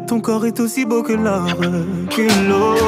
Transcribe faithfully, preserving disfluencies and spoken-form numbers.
Ton corps est aussi beau que l'or, que l'eau.